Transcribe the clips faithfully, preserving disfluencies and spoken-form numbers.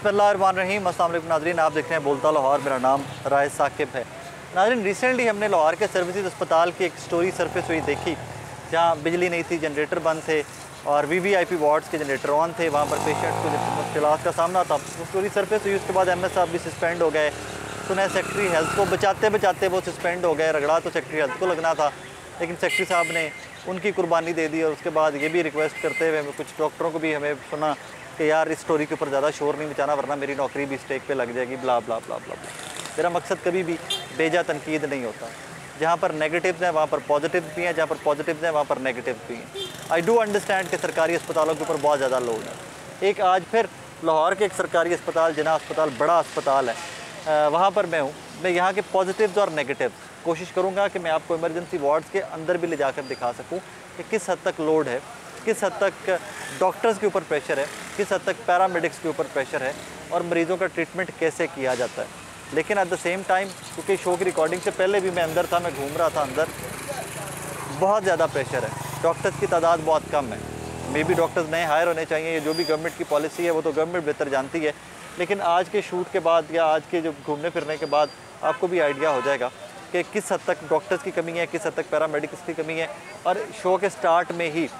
बिस्मिल्लाहिर्रहमानिर्रहीम। अस्सलाम वालेकुम नाज़रीन, आप देख रहे हैं बोलता लाहौर। मेरा नाम रायद साकिब है। नाज़रीन, रिसेंटली हमने लाहौर के सर्विसेज अस्पताल की एक स्टोरी सरफेस हुई देखी, जहाँ बिजली नहीं थी, जनरेटर बंद थे और V V I P wards के जनरेटर ऑन थे। वहाँ पर पेशेंट्स को मुश्किलात का सामना था। वो स्टोरी सरफेस हुई। उसके बाद एम एस साहब भी सस्पेंड हो गए। सुना सेक्रेटरी हेल्थ को बचाते बचाते वो सस्पेंड हो गए। रगड़ा तो सेक्रेटरी हेल्थ को लगना था, लेकिन सेक्रेटरी साहब ने उनकी कुर्बानी दे दी। और उसके बाद ये भी रिक्वेस्ट करते हुए कुछ डॉक्टरों को भी हमें सुना कि यार इस स्टोरी के ऊपर ज़्यादा शोर नहीं मचाना, वरना मेरी नौकरी भी स्टेक पे लग जाएगी, ब्ला ब्ला ब्ला ब्ला ब्ला। मेरा मकसद कभी भी बेजा तनकीद नहीं होता। जहाँ पर नेगेटिव्स हैं वहाँ पर पॉजिटिव भी हैं, जहाँ पर पॉजिटिव्स हैं वहाँ पर नेगेटिव भी हैं। आई डू अंडरस्टैंड कि सरकारी अस्पतालों के ऊपर बहुत ज़्यादा लोड है। एक आज फिर लाहौर के एक सरकारी अस्पताल, जिना अस्पताल बड़ा अस्पताल है, वहाँ पर मैं हूँ। मैं यहाँ के पॉजिटिव्स और नेगेटिव्स कोशिश करूँगा कि मैं आपको इमरजेंसी वार्ड्स के अंदर भी ले जाकर दिखा सकूँ कि किस हद तक लोड है, किस हद तक डॉक्टर्स के ऊपर प्रेशर है, किस हद तक पैरामेडिक्स के ऊपर प्रेशर है और मरीज़ों का ट्रीटमेंट कैसे किया जाता है। लेकिन एट द सेम टाइम, क्योंकि शो की रिकॉर्डिंग से पहले भी मैं अंदर था, मैं घूम रहा था अंदर, बहुत ज़्यादा प्रेशर है। डॉक्टर्स की तादाद बहुत कम है। मे बी डॉक्टर्स नए हायर होने चाहिए। ये जो भी गवर्नमेंट की पॉलिसी है वो तो गवर्नमेंट बेहतर जानती है। लेकिन आज के शूट के बाद या आज के जो घूमने फिरने के बाद आपको भी आइडिया हो जाएगा कि किस हद तक डॉक्टर्स की कमी है, किस हद तक पैरामेडिक्स की कमी है। और शो के स्टार्ट में ही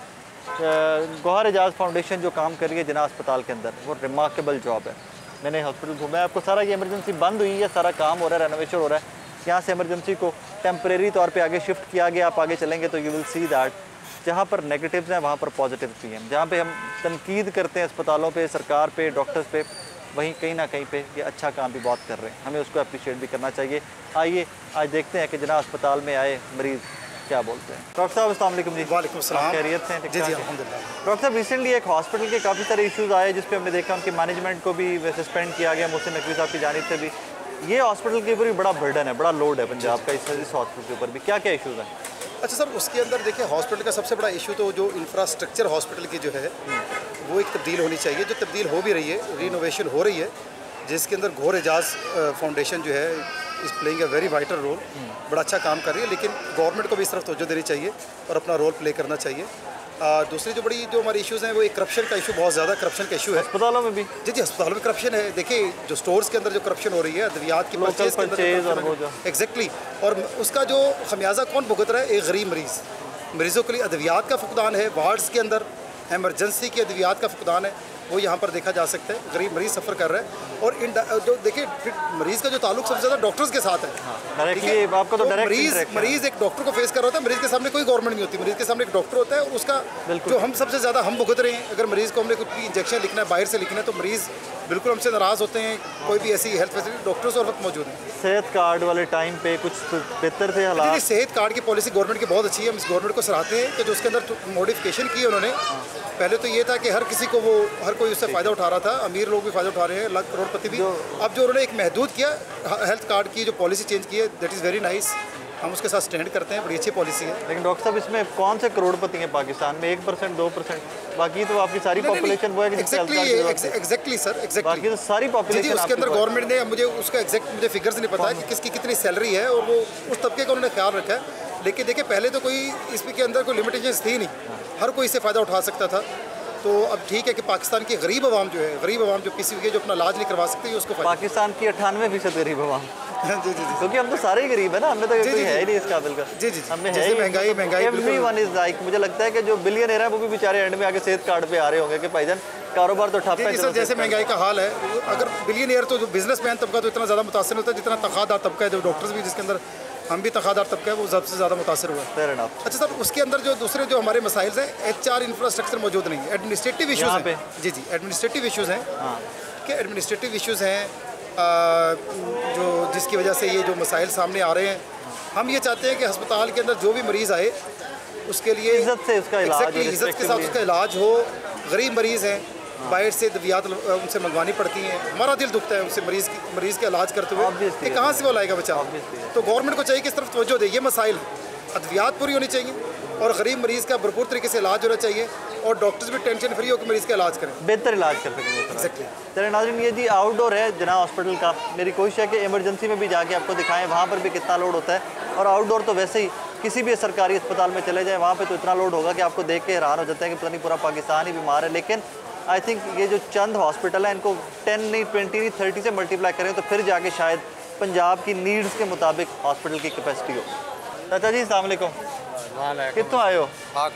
गौहर एजाज फाउंडेशन जो काम कर रही है जिना अस्पताल के अंदर, वो रिमार्केबल जॉब है। मैंने हॉस्पिटल घूमा है, आपको सारा ये इमरजेंसी बंद हुई है, सारा काम हो रहा है, रेनोवेशन हो रहा है। यहाँ से इमरजेंसी को टेम्परेरी तौर पे आगे शिफ्ट किया गया। आप आगे चलेंगे तो यू विल सी दैट जहाँ पर नेगेटिव्स हैं वहाँ पर पॉजिटिव्स भी हैं। जहाँ पे हम तनकीद करते हैं अस्पतालों पे, सरकार पे, डॉक्टर्स पे, वहीं कहीं ना कहीं पे ये अच्छा काम भी बहुत कर रहे हैं। हमें उसको अप्रिशिएट भी करना चाहिए। आइए आज देखते हैं कि जिना अस्पताल में आए मरीज़ क्या बोलते हैं। डॉक्टर साहब अस्सलाम वालेकुम जी। वालेकुम सलाम। खैरियत से? जी जी अल्हम्दुलिल्लाह। डॉक्टर साहब, रिसेंटली एक हॉस्पिटल के काफ़ी सारे इश्यूज़ आए, जिस पे हमने देखा उनकी मैनेजमेंट को भी सस्पेंड किया गया, मोहसिन नकवी साहब की जानिब से भी। ये हॉस्पिटल के ऊपर भी बड़ा बर्डन है, बड़ा लोड है पंजाब का इस इस हॉस्पिटल के ऊपर भी। क्या क्या इशूज़ हैं? अच्छा सर, उसके अंदर देखिए हॉस्पिटल का सबसे बड़ा इशू तो जो इंफ्रास्ट्रक्चर हॉस्पिटल की जो है वो एक तब्दील होनी चाहिए, जो तब्दील हो भी रही है, रीनोवेशन हो रही है, जिसके अंदर गौहर एजाज फाउंडेशन जो है is playing a very vital role, बड़ा अच्छा काम कर रही है। लेकिन गवर्नमेंट को भी इस तरफ तवज्जो देनी चाहिए और अपना रोल प्ले करना चाहिए। आ, दूसरी जो बड़ी जो हमारी इश्यूज़ हैं वो एक करप्शन का इशू, बहुत ज़्यादा करप्शन का इशू है अस्पतालों में भी। जी जी अस्पतालों में करप्शन है। देखिए जो स्टोर्स के अंदर जो करप्शन हो रही है, अद्वियात की परचेज के अंदर, एग्जैक्टली, और उसका जो खमियाजा कौन भुगत रहा है? एक गरीब मरीज़। मरीज़ों के लिए अद्वियात का फुकदान है, वार्ड्स के अंदर एमरजेंसी की अद्वियात का फुकदान है, वो यहाँ पर देखा जा सकता है। गरीब मरीज़ सफ़र कर रहा है। और इन जो देखिए मरीज़ का जो ताल्लुक सबसे ज़्यादा डॉक्टर्स के साथ है। हाँ, आपका तो डायरेक्ट मरीज़ मरीज़ एक डॉक्टर को फेस कर रहा होता है। मरीज़ के सामने कोई गवर्नमेंट नहीं होती, मरीज़ के सामने एक डॉक्टर होता है और उसका जो हम सबसे ज़्यादा हम भुगत रहे हैं। अगर मरीज़ को हमने कुछ भी इंजेक्शन लिखना है, बाहर से लिखना है, तो मरीज़ बिल्कुल हमसे नाराज़ होते हैं। कोई भी ऐसी हेल्थ फैसिलिटी डॉक्टर्स और वक्त मौजूद है। सेहत कार्ड वाले टाइम पे कुछ बेहतर थे हालात? सेहत कार्ड की पॉलिसी गवर्नमेंट की बहुत अच्छी है, हम इस गवर्नमेंट को सराहते हैं कि जो उसके अंदर मॉडिफिकेशन की उन्होंने। पहले तो ये था कि हर किसी को वो हर कोई उससे फ़ायदा उठा रहा था, अमीर लोग भी फ़ायदा उठा रहे हैं, लाख करोड़पति भी। अब जो उन्होंने एक महदूद किया हेल्थ कार्ड की जो पॉलिसी चेंज की है, दैट इज़ वेरी नाइस। हम उसके साथ स्टैंड करते हैं, बड़ी अच्छी पॉलिसी है। लेकिन डॉक्टर साहब, इसमें कौन से करोड़पति हैं पाकिस्तान में? एक परसेंट, दो परसेंट, बाकी तो आपकी सारी पॉपुलेशन वो है। एग्जैक्टली एग्जैक्टली सर, एग्जैक्टली बाकी तो सारी पॉपुलेशन। उसके अंदर गवर्नमेंट ने, मुझे उसका एग्जैक्ट मुझे फिगर्स नहीं पता है कि किसकी कितनी सैलरी है, और वो उस तबके का उन्होंने ख्याल रखा है। लेकिन देखिए पहले तो कोई इसके अंदर कोई लिमिटेशन थी नहीं, हर कोई इससे फ़ायदा उठा सकता था। तो अब ठीक है कि पाकिस्तान की गरीब आवाम जो है, गरीब आवाम जो किसी के जो अपना इलाज नहीं करवा सकती, उसको पाकिस्तान की अट्ठानवे फीसद गरीब आवाम। जी जी जी, क्योंकि हम तो सारे ही गरीब है ना, हमें तो कोई है ही नहीं इस काबिल का। जी जी, हमें है महंगाई महंगाई एवरीवन इज लाइक। मुझे लगता है कि जो बिलियनर है वो भी बेचारे एंड में आगे सेहत कार्ड पे आ रहे होंगे कि भाईजान कारोबार तो ठप है। सर जैसे महंगाई का हाल है, अगर बिलियनर तो जो बिजनेसमैन तबका तो इतना ज़्यादा मुतासर होता है जितना तखादार तबका है, जो डॉक्टर्स भी जिसके अंदर हम भी तखादार तबका है, वो सबसे ज़्यादा मुतासर हुआ है। अच्छा सर, उसके अंदर जो दूसरे जो हमारे मसाइल हैं, एच आर इंफ्रास्ट्रक्चर मौजूद नहीं है, एडमिनिस्ट्रेटिव इशूज़ हैं। जी जी एडमिनिस्ट्रेटिव इशूज़ हैं कि एडमिनिस्ट्रेटिव इशूज़ हैं जो जिसकी वजह से ये जो मसाइल सामने आ रहे हैं। हम ये चाहते हैं कि अस्पताल के अंदर जो भी मरीज़ आए उसके लिए इज्जत से उसका इलाज, इज्जत के साथ उसका इलाज हो। गरीब मरीज़ हैं, बाहर से दवियात उनसे मंगवानी पड़ती हैं, हमारा दिल दुखता है उनसे मरीज़ की मरीज़ का इलाज करते हुए कि कहाँ से वो लाएगा बच्चा। तो गवर्नमेंट को चाहिए कि इस तरफ तवज्जो दे। ये मसाइल अद्वियात पूरी होनी चाहिए और गरीब मरीज़ का भरपूर तरीके से इलाज होना चाहिए और डॉक्टर्स भी टेंशन फ्री होकर मरीज़ का इलाज करें, बेहतर इलाज कर सकें। एक्जैक्टली। चलिए नाज़रीन, ये जी आउटडोर है जिना हॉस्पिटल का। मेरी कोशिश है कि इमरजेंसी में भी जाके आपको दिखाएं वहाँ पर भी कितना लोड होता है, और आउटडोर तो वैसे ही किसी भी सरकारी अस्पताल में चले जाएँ वहाँ पर तो इतना लोड होगा कि आपको देख के हैरान हो जाता है कि पता नहीं पूरा पाकिस्तान ही बीमार है। लेकिन आई थिंक ये जो चंद हॉस्पिटल है इनको टेन नहीं ट्वेंटी नहीं थर्टी से मल्टीप्लाई करें तो फिर जाके शायद पंजाब की नीड्स के मुताबिक हॉस्पिटल की कैपेसिटी हो। चाचा जी अस्सलाम वालेकुम, कितों आए हो?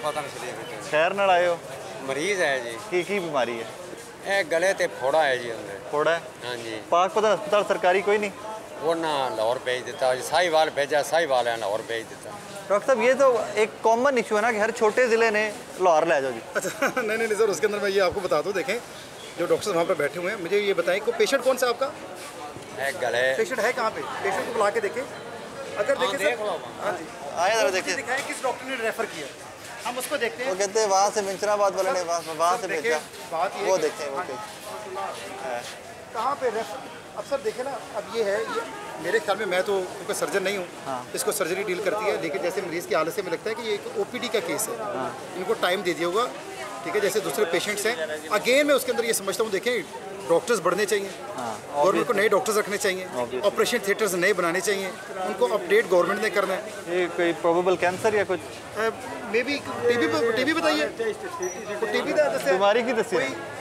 शहर नाल आए हो? मरीज है जी की की बीमारी है? ਇਹ ਗਲੇ ਤੇ ਫੋੜਾ ਹੈ ਜੀ ਉਹਦੇ। फोड़ा है? ਹਾਂਜੀ पाक पता अस्पताल सरकारी कोई नहीं? ਉਹਨਾਂ ਲਾਹੌਰ ਭੇਜ ਦਿੱਤਾ ਜੀ, ਸਾਹੀਵਾਲ ਭੇਜਾ, ਸਾਹੀਵਾਲ ਨੇ ਲਾਹੌਰ ਭੇਜ ਦਿੱਤਾ। डॉक्टर साहब ये तो एक कॉमन इशू है ना कि हर छोटे ज़िले ने लाहौर ले जाओ जी। अच्छा नहीं नहीं नहीं सर, उसके अंदर मैं ये आपको बता दूँ, देखें जो डॉक्टर्स वहाँ पर बैठे हुए हैं, मुझे ये बताएं कि पेशेंट कौन सा आपका ਇਹ ਗਲੇ पेशेंट है कहाँ पे? पेशेंट को बुला के देखें, अगर देखें देख सर, लो। हाँ जी, आए जरा मुझे देखिए, दिखाएं किस डॉक्टर ने रेफर किया, हम उसको देखते वो हैं। कहते हैं वहाँ से मिंचराबाद वाले ने वहाँ वहाँ से देखें, भेजा, बात ये वो है कि- देखें वो हाँ जी, देखें। कहाँ पे रेफर। अब सर देखें ना, अब ये है, ये मेरे ख्याल में, मैं तो क्योंकि सर्जन नहीं हूँ, हाँ। इसको सर्जरी डील करती है, लेकिन जैसे मरीज़ की हालत से मुझे लगता है कि ये एक ओपीडी का केस है, हाँ। इनको टाइम दे दिया होगा, ठीक है, जैसे दूसरे पेशेंट्स हैं। अगेन मैं उसके अंदर ये समझता हूँ, देखें डॉक्टर्स बढ़ने चाहिए, हाँ, गवर्नमेंट को नए डॉक्टर्स रखने चाहिए, ऑपरेशन थिएटर्स नए बनाने चाहिए, उनको अपडेट गवर्नमेंट ने करना है। ये कोई प्रोबेबल कैंसर या कुछ मे बी टीबी टीबी बताइए, टीबी का दस बीमारी की दसी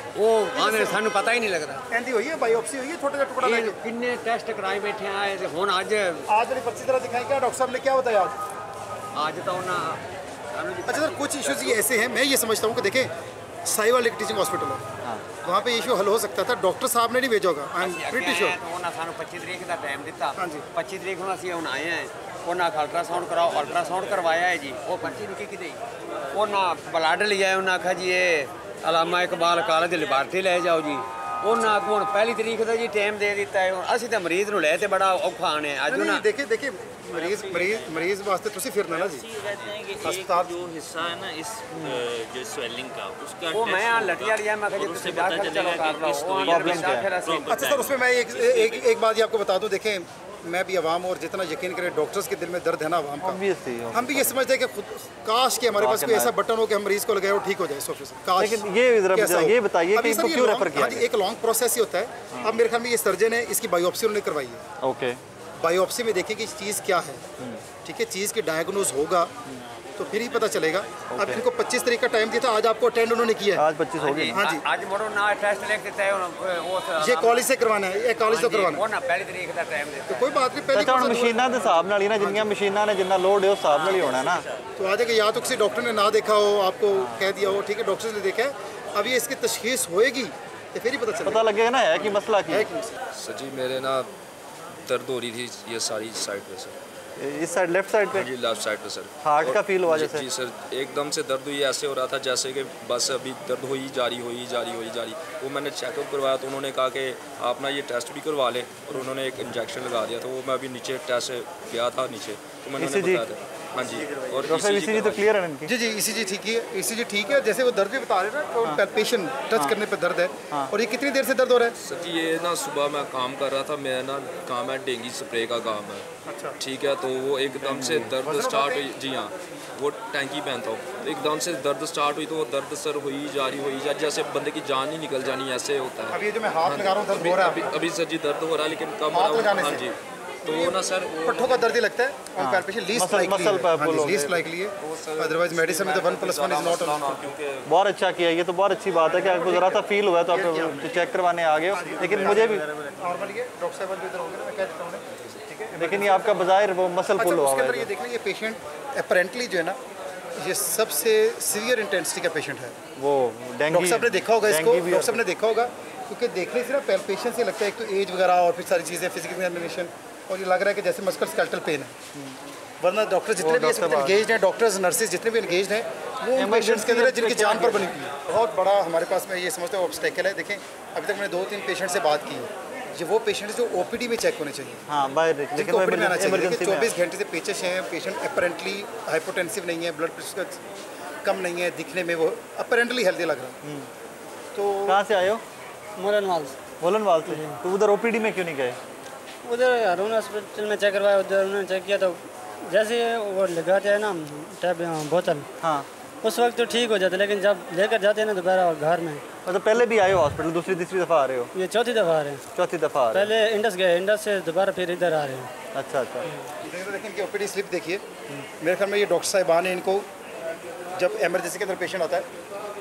ਉਹ ਆਨੇ ਸਾਨੂੰ ਪਤਾ ਹੀ ਨਹੀਂ ਲੱਗਦਾ। कहती हुई है, बायोप्सी हुई है, छोटा सा टुकड़ा ਇਹ लेके। ਕਿੰਨੇ ਟੈਸਟ ਕਰਾਏ ਬੈਠੇ ਆਏ ਤੇ ਹੁਣ ਅੱਜ आज वाली पर्ची जरा दिखाएं, क्या डॉक्टर साहब ने क्या बताया आज? ਅੱਜ ਤਾਂ ਉਹਨਾਂ ਸਾਨੂੰ अच्छा सर, कुछ इश्यूज ये ऐसे हैं, मैं ये समझता हूँ कि देखें साहिवाल एक टीचिंग हॉस्पिटल है, हाँ। वहाँ पे इशू हल हो सकता था, डॉक्टर साहब ने नहीं भेजा होगा, आई एम प्रीटी श्योर। ਉਹਨਾਂ ਸਾਨੂੰ ਪੱਚੀ ਤਰੀਕ ਦਾ ਟਾਈਮ ਦਿੱਤਾ। ਹਾਂਜੀ। ਪੱਚੀ ਤਰੀਕ ਨੂੰ ਅਸੀਂ ਹੁਣ ਆਏ ਹਾਂ, ਉਹਨਾਂ ਦਾ ਅਲਟਰਾਸਾਊਂਡ ਕਰਾਓ, ਅਲਟਰਾਸਾਊਂਡ ਕਰਵਾਇਆ ਹੈ ਜੀ, ਉਹ ਪਰਚੀ ਲਿਖੀ ਕਿਤੇ ਉਹਨਾਂ ਬਲੱਡ ਲਿਆ, ਉਹਨਾਂ ਆਖਿਆ ਜੀ ਇਹ ਅਲਾਮਾ ਇਕਬਾਲ ਕਾਲਜ ਦੀ ਲੈਬਾਰਟਰੀ ਲੈ ਜਾਓ ਜੀ। ਉਹਨਾਂ ਆਖੂ ਹੁਣ ਪਹਿਲੀ ਤਰੀਕ ਦਾ ਜੀ ਟਾਈਮ ਦੇ ਦਿੱਤਾ ਹੈ, ਹੁਣ ਅਸੀਂ ਤਾਂ ਮਰੀਜ਼ ਨੂੰ ਲੈ ਤੇ ਬੜਾ ਔਖਾ ਆਣੇ ਅੱਜ नहीं, ਉਹਨਾਂ नहीं, देखिए देखिए मरीज मरीज मरीज वास्ते तुसी फिरना ना जी, रहते हैं कि एक अस्पताल- जो हिस्सा है ना इस अ, जो स्वेलिंग का उसका ਉਹ ਮੈਂ ਆ टेस्ट लटिया लिया, मैं कहा जी और उससे तुसी पता दाखिल चलो चलेगा कर कि लो, किस वो तो आगे ये दाखिल असली अच्छा सर, उसमें मैं एक एक एक बात ये आपको बता दूं, देखें मैं भी आवाम और जितना यकीन करें डॉक्टर्स के दिल में दर्द है ना आवाम का, ऑब्वियसली। हम भी ये समझते हैं कि खुद काश कि हमारे पास कोई ऐसा बटन हो कि हम मरीज को लगाए और ठीक हो जाए सौ फीसद, काश। लेकिन ये जरा कैसा हो? ये बताइए अभी कि सर इनको ये क्यों long- रेफर किया हाँ जी, गया? एक लॉन्ग प्रोसेस ही होता है। अब मेरे ख्याल में ये सर्जन है, इसकी बायोप्सी उन्होंने करवाई है, ओके, बायोप्सी में देखें कि चीज़ क्या है, ठीक है, चीज़ की डायग्नोज होगा तो फिर ही पता चलेगा। अब इनको पच्चीस तारीख का टाइम दिया था, आज आपको अटेंड उन्होंने किया है, आज पच्चीस हो गए। हाँ जी। ਅੱਜ ਮੋੜੋ ਨਾ ਟੈਸਟ ਲਿਖ ਦਿੱਤਾ ਹੈ ਹੁਣ ਉਸ ये कॉलेज से करवाना है, ये कॉलेज तो करवाना है, ਉਹਨਾਂ ਪਹਿਲੀ ਤਰੀਕ ਦਾ ਟਾਈਮ ਦਿੱਤਾ तो कोई बात नहीं, पहले अच्छा कौन ਹੁਣ सा दूर- ਮਸ਼ੀਨਾਂ ਦੇ ਹਿਸਾਬ ਨਾਲ ਹੀ ਨਾ, ਜਿੰਨੀਆਂ ਮਸ਼ੀਨਾਂ ਨੇ ਜਿੰਨਾ ਲੋਡ ਹੈ ਉਸ ਹਿਸਾਬ ਨਾਲ ਹੀ ਹੋਣਾ ਨਾ। तो आ जाएगा, या तो किसी डॉक्टर ने ना देखा हो, आपको कह दिया हो, ठीक है, डॉक्टर ने देखा है, अब ये इसकी तशखीस होएगी तो फिर ही पता चलेगा पता लगेगा ना है कि मसला की है है। कि नहीं। सर जी मेरे ना दर्द हो रही थी ये सारी साइड पे सर, इस साइड लेफ्ट साइड पे हाँ जी लेफ्ट साइड पे सर। हार्ट और- का फील हुआ जी- जैसे? जी सर, एकदम से दर्द हुई, ऐसे हो रहा था जैसे कि बस अभी दर्द हो ही जा रही हो ही जा रही हो ही जा रही। वो मैंने चेकअप करवाया तो उन्होंने कहा कि आप ना ये टेस्ट भी करवा लें, और उन्होंने एक इंजेक्शन लगा दिया। तो वो मैं अभी नीचे टेस्ट गया था नीचे, तो मैंने उन्हें E C G? बताया था। हाँ जी, और डॉक्टर E C G इसी तो करवाई। क्लियर है इनकी? जी जी ईसीजी ठीक है, ईसीजी ठीक है, जैसे वो दर्द भी बता रहे हैं ना, तो पेशेंट टच करने पे दर्द है, और ये कितनी देर से दर्द हो रहा है? सर जी ये ना सुबह मैं काम कर रहा था, मेरा ना काम है डेंगू स्प्रे का काम है, अच्छा। ठीक है, तो वो एकदम से दर्द स्टार्ट हुई। जी हाँ, वो टैंकी पहनता हूँ, तो एकदम से दर्द स्टार्ट हुई, तो वो दर्द सर हुई जा रही हुई जा जैसे बंदे की जान ही निकल जानी, ऐसे होता है। अब ये जो मैं हाथ लगा रहा हूँ दर्द अभी हो रहा अभी है, अभी सर जी दर्द हो रहा है, लेकिन कम हाथ हो रहा लगाने है। हाँ से? जी, तो वो ना सर वो- पट्ठों का दर्द ही लगता है, और palpation least muscle- likely muscle पर pull हो है, लीस्ट गए। लाइकली है, अदरवाइज मेडिसिन में तो one plus one is not क्योंकि बहुत अच्छा किया, ये तो बहुत अच्छी बात है कि आपको ज़रा सा फील हुआ है तो आप चेक करवाने आ गए हो। लेकिन मुझे भी, नॉर्मली है, डॉक्टर साहब जो इधर होंगे ना, मैं कह देता हूँ उन्हें, ठीक है। लेकिन ये आपका बाज़ाहिर वो मसल अच्छा, पुल हुआ उसके हुआ अंदर ये है। देख लें, ये पेशेंट अपेरेंटली जो है ना, ये सबसे सीवियर इंटेंसिटी का पेशेंट है। वो डेंगू डॉक्टर साहब ने देखा होगा इसको, डेंगू भी डॉक्टर साहब ने देखा होगा, क्योंकि देखने से ना पैल्पेशन से लगता है एक तो एज वगैरह और फिर सारी चीज़ें फिजिकल एग्जामिनेशन, और ये लग रहा है कि जैसे मस्कुलर स्केलेटल पेन है। वरना डॉक्टर जितने भी इसमें एंगेज हैं, डॉक्टर्स नर्सेज जितने भी एंगेज हैं, वो उन पेशेंट्स के अंदर है जिनकी जान पर बनी हुई है। बहुत बड़ा हमारे पास मैं ये समझता हूँ ऑब्स्टेकल है। देखें अभी तक मैंने दो तीन पेशेंट से बात की है, ये वो पेशेंट जो ओपीडी में चेक होने चाहिए, हाँ बाहर, लेकिन जिनको वो ओपीडी में आना चाहिए। इमरजेंसी में चौबीस घंटे से पेचेस हैं, पेशेंट अपेरेंटली हाइपोटेंसिव नहीं है, ब्लड प्रेशर कम नहीं है, दिखने में वो अपेरेंटली हेल्दी लग रहा है। तो कहाँ से आए हो? मोरन माल मोलनवाल से। तो उधर ओपीडी में क्यों नहीं गए? उधर अरुण हॉस्पिटल में चेक करवाया, उधर उन्होंने चेक किया तो जैसे वो लगाते हैं ना टैब बोतल, हाँ उस वक्त तो ठीक हो जाता है, लेकिन जब लेकर जाते हैं ना दोबारा घर में, मतलब पहले भी आए हो हॉस्पिटल, दूसरी तीसरी दफ़ा आ रहे हो? ये चौथी दफ़ा आ रहे हैं। चौथी दफ़ा आ रहे पहले इंडस गए, इंडस से दोबारा फिर इधर आ रहे हैं। हो? अच्छा अच्छा। देखिए तो देखिए इनकी ओपीडी स्लिप देखिए, मेरे ख्याल में ये डॉक्टर साहिबान ने इनको, जब एमरजेंसी के अंदर पेशेंट आता है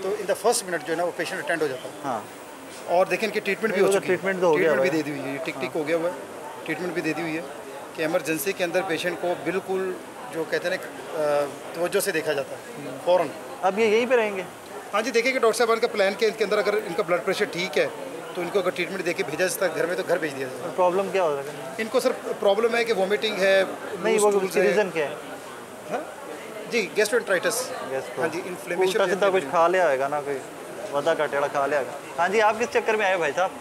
तो इन द फर्स्ट मिनट जो है ना वो पेशेंट अटेंड हो जाता है। हाँ, और देखिए इनकी ट्रीटमेंट भी हो नहीं, वो तो चुकी है, ट्रीटमेंट तो हो गया ट्रीटमेंट भी हुआ है। दे दी हुई है, टिक टिक हो गया हुआ है, ट्रीटमेंट भी दे दी हुई है कि इमरजेंसी के अंदर पेशेंट को बिल्कुल जो कहते हैं ना तवज्जो से देखा जाता है फ़ौरन। अब ये यहीं पे रहेंगे? हाँ जी, देखिए कि डॉक्टर साहब का प्लान के इनके अंदर अगर इनका ब्लड प्रेशर ठीक है तो इनको अगर ट्रीटमेंट देके भेजा जाता है घर में तो घर भेज दिया जाता प्रॉब्लम क्या हो रहा है? है। इनको सर प्रॉब्लम है कि वॉमिटिंग है, नहीं, loose वो stools उसकी है। रीज़न क्या है? हाँ? जी गैस्ट्रोएंटराइटिस। गैस्ट्रो। हाँ जी, उल्टा इन्फ्लेमेशन। सीधा कुछ खा लिया होगा ना, कोई वदा का टेढ़ा खा लिया होगा। हाँ जी, आप किस चक्कर में आए भाई साहब?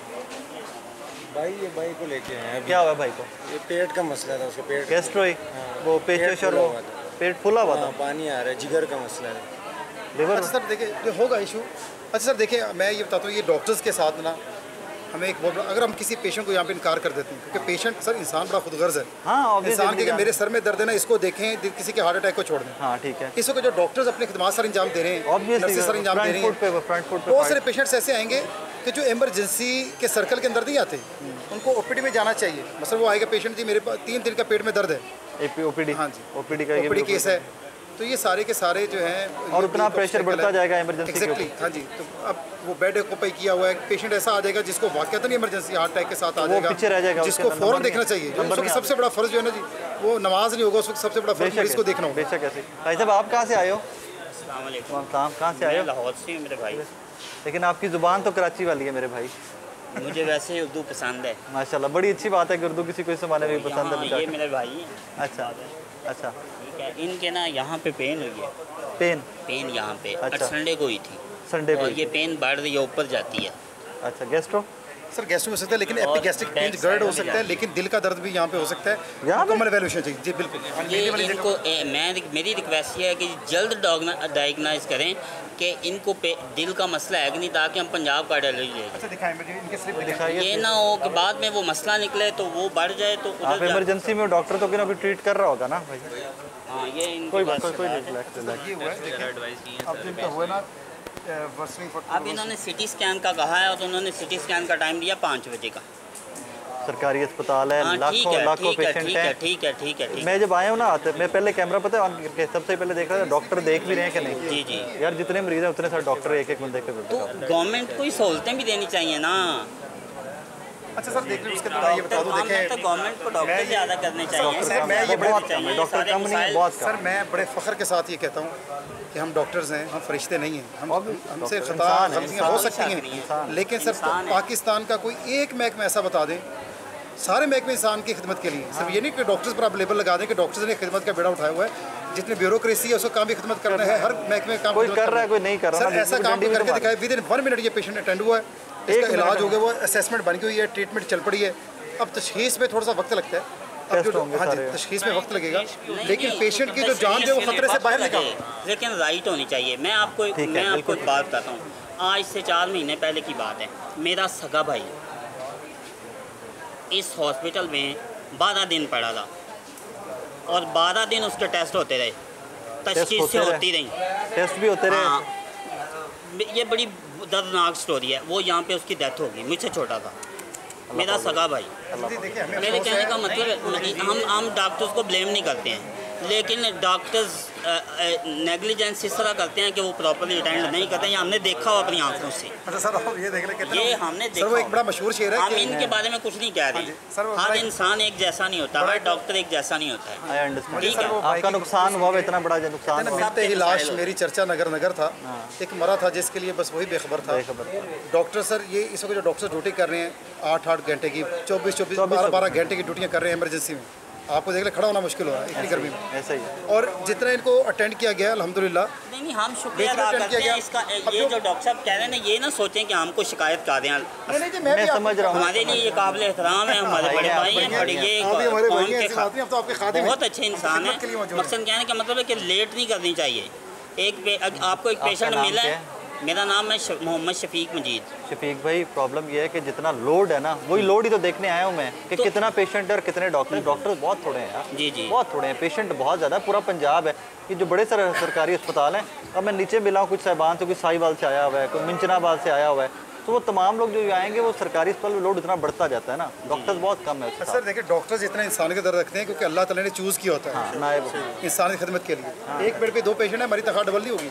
भाई ये भाई को लेके आए हैं। क्या हुआ भाई को? ये पेट का मसला था, उसको पेट गैस्ट्रो ही? वो पेचेश और फूला वो हुआ था। पेट फूला हुआ था? हाँ, पानी आ रहा है, जिगर का मसला है। लिवर? अच्छा सर देखिए जो होगा इशू, अच्छा सर देखिए मैं ये बताता हूँ ये डॉक्टर्स के साथ ना हमें एक बहुत बड़ा, अगर हम किसी पेशेंट को यहाँ पे इनकार कर देते हैं क्योंकि पेशेंट सर इंसान बड़ा खुदगर्ज है। हाँ, obvious इंसान के है। कि मेरे सर में दर्द है ना, इसको देखें, दि- किसी के हार्ट अटैक को छोड़ दें। हाँ ठीक है, इस वक्त जो डॉक्टर्स अपने खिदमात सर अंजाम दे रहे हैं, ऑब्वियसली नर्सेस सर अंजाम दे फ्रंट रही फुट हैं, पे फ्रंट फुट पे बहुत सारे पेशेंट्स ऐसे आएंगे कि जो इमरजेंसी के सर्कल के अंदर नहीं आते, उनको ओपीडी में जाना चाहिए। मतलब वो आएगा पेशेंट जी मेरे पास तीन दिन का पेट में दर्द है, ओपीडी। हाँ जी, ओपीडी का ये ओपीडी भी केस है, तो ये सारे के सारे जो हैं और उतना प्रेशर बढ़ता जाएगा इमरजेंसी के एग्जैक्टली। हाँ जी, तो अब वो बेड ऑक्यूपाई किया हुआ है, पेशेंट ऐसा आ जाएगा जिसको वाकई नहीं इमरजेंसी हार्ट अटैक के साथ आ वो जाएगा, पीछे रह जाएगा, जिसको उसके अंदर फौरन नंबर देखना नहीं- चाहिए। जो नंबर उसका नहीं सबसे बड़ा फर्ज जो है ना जी, वो नमाज नहीं होगा, उसका सबसे बड़ा फर्ज मरीज को देखना होगा। बेशक ऐसे। भाई साहब आप कहाँ से आए हो? अस्सलाम वालेकुम। वालेकुम, कहाँ से आए हो? लाहौर से हूँ मेरे भाई। लेकिन आपकी ज़ुबान तो कराची वाली है मेरे भाई। मुझे वैसे ही उर्दू पसंद है। माशाल्लाह, बड़ी अच्छी बात है कि उर्दू किसी को इस ज़माने में भी पसंद है। यहाँ ये बेचारा। मेरे भाई हैं। अच्छा अच्छा। ठीक है, इनके ना यहाँ पे पेन हुई है, पेन? पेन यहाँ पे अच्छा। और संडे को हुई थी, संडे को? और ये पेन बढ़ रही है, ऊपर जाती है। अच्छा, गैस्ट्रो? सर गैस्ट्रो हो सकता है, लेकिन और एपिगैस्ट्रिक पेन back गर्ड side हो में सकता है, जाती है। लेकिन दिल का दर्द भी यहाँ पे हो सकता है। यहाँ पे? मुकम्मल वैल्यूएशन चाहिए जी, बिल्कुल। ये इनको ए, मैं मेरी रिक्वेस्ट ये है कि जल्द डायग्नाइज करें कि इनको पे, दिल का मसला है कि नहीं, ताकि हम पंजाब कार्डियोलॉजी ले अच्छा दिखाएं मुझे इनके स्लिप दिखाएं। दिखाइए। ये ना हो कि बाद में वो मसला निकले तो वो बढ़ जाए तो आप उधर जा- इमरजेंसी में हो, डॉक्टर तो कोई ना कोई ट्रीट कर रहा होगा ना भाई? हाँ, ये इनके कोई पास बात कोई बात नहीं, है। Relax relax. ये हुआ है, देखिए एडवाइस की है अब जिनका हुआ ना वर्सनिंग फॉर अब इन्होंने सिटी स्कैन का कहा है, और उन्होंने सिटी स्कैन का टाइम दिया पाँच बजे का। सरकारी अस्पताल है, हाँ, ठीक लाखों है, लाखों ठीक है, पेशेंट ठीक है, हैं। ठीक है, ठीक है, ठीक है। मैं जब आया हूँ ना, आते मैं पहले कैमरा पता है ऑन करके सबसे पहले देख रहा था डॉक्टर देख भी रहे हैं कि नहीं। जी जी। यार जितने मरीज हैं उतने सारे डॉक्टर एक एक बंदे के तो गवर्नमेंट को ही सहूलतें भी देनी चाहिए ना। अच्छा सर देख लीजिए, उसके अंदर मैं ये बता दूं, तो देखें गवर्नमेंट को डॉक्टर ज़्यादा करने चाहिए। सर, मैं ये बहुत चाहिए, कम है, डॉक्टर सारे कम नहीं है, मसाइल- बहुत सर कम। मैं बड़े फ़ख्र के साथ ये कहता हूँ कि हम डॉक्टर्स हैं, हम फरिश्ते नहीं हैं। हम और भी हमसे डॉक्टर खता इंसान हैं, गलतियाँ हो इंसान सकती हैं, हैं, इंसान। लेकिन सर इंसान हैं। पाकिस्तान का कोई एक महकमा ऐसा बता दें, सारे महकमे इंसान की खिदमत के लिए। सिर्फ ये नहीं कि डॉक्टर्स पर आप लेबल लगा दें कि डॉक्टर्स ने खिदमत का बेड़ा उठाया हुआ है। जितनी ब्यूरोक्रेसी है उसको काम भी खिदमत करना है, हर महकमे का काम कोई खिदमत कर करना रहा है, कोई नहीं कर रहा सर ना, ऐसा बिल्कुल काम डंडी भी करके तो दिखाए, विद इन वन मिनट ये पेशेंट अटेंड हुआ है, एक इसका मिनट इलाज में। हो गया, वो असेसमेंट बन गई हुई है, ट्रीटमेंट चल पड़ी है। अब तशखीस में थोड़ा सा वक्त लगता है, अब टेस्ट जो होंगे हाँ जी सारे। तशखीस में वक्त लगेगा, नहीं, लेकिन नहीं, पेशेंट की जो तशख़ीस जान जो है के वो लिए खतरे से वक्त बाहर लगे, निकाल। लेकिन राइट होनी चाहिए। मैं आपको ठीक है, मैं आपको बिल्कुल एक बात बताता हूँ। आज से चार महीने पहले की बात है, मेरा सगा भाई इस हॉस्पिटल में बारह दिन पड़ा था, और बारह दिन उसके टेस्ट होते रहे, टेस्ट तशखीस से होते होती रहे, रही। टेस्ट भी होते रहे। हाँ, ये बड़ी दर्दनाक स्टोरी है। वो यहाँ पे उसकी डेथ होगी, मुझसे छोटा था, मेरा सगा भाई। जी, देखिए हमें मेरे अफसोस कहने है- का मतलब है, हम हम डॉक्टर्स को ब्लेम नहीं करते हैं, लेकिन डॉक्टर्स नेग्लिजेंस इस तरह करते हैं कि वो प्रॉपर्ली अटेंड नहीं करते हैं। हमने देखा हो अपनी आंखों से, अच्छा सर आप ये देख रहे हैं ये कितना हमने सर देखा वो एक हो। बड़ा मशहूर शेर है हम कि इनके बारे में कुछ नहीं कह रहे जी, सर वो हैं। हर बड़ा- इंसान एक जैसा नहीं होता, हर डॉक्टर एक जैसा नहीं होता है। I understand. ठीक है। आपका नुकसान हुआ, इतना बड़ा जो नुकसान कहते हैं ना, हुआ। मिलते ही लाश मेरी चर्चा नगर नगर था। एक मरा था जिसके लिए बस वही बेखबर था। बेखबर था। डॉक्टर सर ये इस वक्त जो डॉक्टर ड्यूटी कर रहे हैं आठ आठ घंटे की, चौबीस चौबीस चौबीस- बारह बारह घंटे की ड्यूटियाँ कर रहे हैं इमरजेंसी में। आपको देख ले खड़ा होना मुश्किल हो रहा है इतनी गर्मी में, ऐसा ही है। और जितना इनको अटेंड किया गया अल्हम्दुलिल्लाह। नहीं नहीं, हम शुक्रिया बेहतर अदा अटेंड करते किया हैं गया। इसका। अब ये जो- जो डॉक्टर साहब कह रहे हैं ना, ये ना सोचें कि हमको शिकायत कर दें। नहीं नहीं जी मैं मैं भी आपको- समझ रहा हूँ। हमारे लिए ये काबिल एहतराम है, हमारे भाई बड़े हैं, भाई हैं, आपके बड़े भाई ये आप भी हमारे कौम भाई हैं, के ऐसी बात नहीं, हम तो आपके खादिम हैं। बहुत अच्छे इंसान खिदमत के लिए हैं। मौजूद हैं। मकसद कहने का मतलब है कि लेट नहीं करनी चाहिए। एक पे, अग- आपको एक आपका पेशेंट नाम मिला क्या है, मेरा नाम है श- मोहम्मद शफीक मजीद। शफीक भाई, प्रॉब्लम ये है कि जितना लोड है ना, वही लोड ही तो देखने आया हूँ मैं कि तो- कितना पेशेंट है और कितने डॉक्टर। डॉक्टर बहुत थोड़े हैं यार, जी जी। बहुत थोड़े हैं। पेशेंट बहुत ज़्यादा है, पूरा पंजाब है। ये जो बड़े सारे सरकारी अस्पताल हैं, अब मैं नीचे मिला हूँ कुछ साहिबान से, कोई साहिवाल से आया हुआ है, कोई मिंचनाबाद से आया हुआ है, तो वो तमाम लोग जो आएंगे वो सरकारी अस्पताल में लोड इतना बढ़ता जाता है ना, डॉक्टर्स बहुत कम है उसके सर साथ। देखिए डॉक्टर्स इतना इंसान का दर्द रखते हैं क्योंकि अल्लाह ताला ने चूज़ किया होता है हाँ, नायब। इंसान की खिदमत के लिए। एक बेड पे दो पेशेंट है, हमारी तनख्वाह डबल नहीं होगी।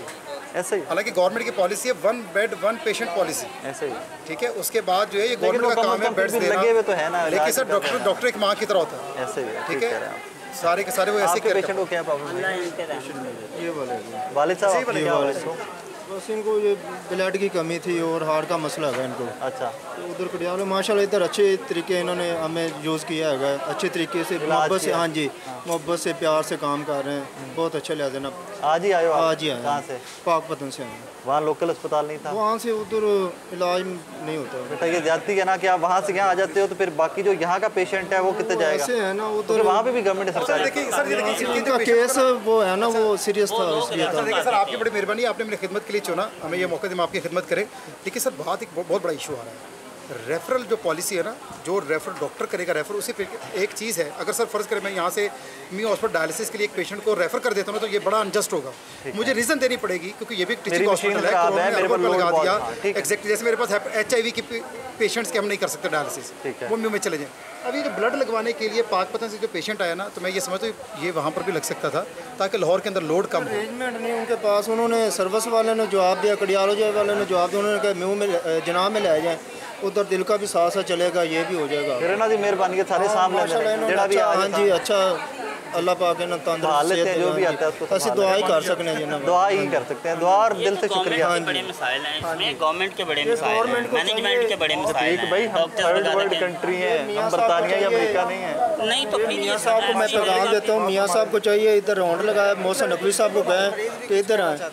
ऐसे ही हालांकि गवर्नमेंट की पॉलिसी है one bed one patient policy, ऐसे ही ठीक है। उसके बाद जो है ये लेकिन वो गवर्नमेंट का कम काम से है कम बेड्स फिर भी देना, लगे हुए तो है ना, लेकिन इलाज सर कर डॉक्टर डॉक्टर एक माँ की तरह होता है, ऐसे ही ठीक कह है। रहे हैं आप। सारे के सारे वो ऐसे आपके केयर पेशेंट को क्या प्रॉब्लम है? ये वाले वालिद साहब सही आपके बोले, क्या हो रहा है क्या इसको? बस इनको ये ब्लड की कमी थी और हार्ट का मसला है इनको। अच्छा, तो उधर कटियाले माशाल्लाह इधर अच्छे तरीके इन्होंने हमें यूज़ किया है, अच्छे तरीके से मोहब्बत से, किया। हाँ जी मोहब्बत से प्यार से काम कर रहे हैं, बहुत अच्छे लिहाज ना। आज ही आए हो आप? आज ही आए कहाँ से? पाकपतन से आए, वहाँ लोकल अस्पताल नहीं था? वहाँ से उधर इलाज नहीं होता। बेटा ये ज्यादती है ना कि आप वहाँ से यहाँ आ जाते हो तो फिर बाकी जो यहाँ का पेशेंट है वो कितने जाएगा? ऐसे है ना तो उधर फिर वहाँ पे भी गवर्नमेंट सरकारी देखिए सर, ये देखिए इनके उनका जो केस वो है ना वो सीरियस था इसलिए सर था। देखिए सर, आपकी बड़ी मेहरबानी, आपने मेरी खिदमत के लिए चुना, हमें ये मौका दिया हम आपकी खिदमत करें। देखिए सर, बहुत एक बहुत बड़ा इशू आ रहा है, रेफरल जो पॉलिसी है ना, जो रेफर डॉक्टर करेगा रेफर, उसी पे एक चीज़ है। अगर सर फर्ज करें मैं यहाँ से मी हॉस्पिटल डायलिसिस के लिए एक पेशेंट को रेफर कर देता हूँ ना, तो ये बड़ा अनजस्ट होगा, मुझे रीज़न देनी पड़ेगी, क्योंकि ये भी एक टीचिंग हॉस्पिटल है, खराब है, कोरोना मेरे ने पर अल्कोहल लोड लगा बहुत- दिया हाँ, ठीक है। एग्जैक्टली। जैसे मेरे पास एच आई वी की पेशेंट्स के हम नहीं कर सकते डायलिसिस, ठीक है। वो म्यू में चले जाएँ। अभी जो ब्लड लगवाने के लिए पाकपतन से जो पेशेंट आया ना, तो मैं ये समझता हूँ ये वहाँ पर भी लग सकता था, ताकि लाहौर के अंदर लोड कम हो। अरेंजमेंट नहीं उनके पास, उन्होंने सर्विस वाले ने जवाब दिया, कडियालोजी वाले ने जवाब दिया, उन्होंने कहा म्यू में जनाब में ले जाएँ, उधर दिल का भी साथ साथ चलेगा, ये भी हो जाएगा। फिर ना जी मेहरबानी के सारे सामने माशाल्लाह इन्होंने जेड़ा भी अच्छा, आ हाँ जी अच्छा अल्लाह पाक ने हालत है जो भी आता है उसको असि दुआ ही कर सकने जिन्ना दुआ ही कर सकते हैं, दुआ और दिल से शुक्रिया। गवर्नमेंट के बड़े मसाइल हैं इसमें, गवर्नमेंट के बड़े मसाइल हैं, मैनेजमेंट के बड़े मसाइल ठीक भाई, हैं, हम डॉक्टर्स थर्ड वगैरह वर्ल्ड के कंट्री हैं, हम बरतानिया या अमेरिका नहीं है। नहीं तो फिर ये मियाँ साहब को मैं पैगाम देता हूँ, मियाँ साहब को चाहिए इधर राउंड लगाया, मोहसिन नकवी साहब को कहें कि इधर आए।